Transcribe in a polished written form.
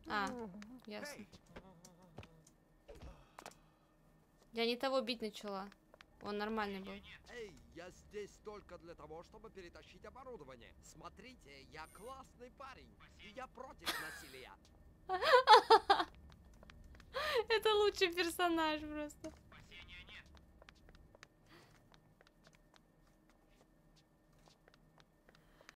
А, ясно. Я не того бить начала. Он нормальный был. Эй, я здесь только для того, чтобы перетащить оборудование. Смотрите, я классный парень, и я против насилия. Это лучший персонаж просто.